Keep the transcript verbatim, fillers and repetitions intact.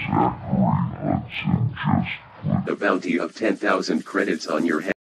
Zachary Hudson just put The bounty of ten thousand credits on your head.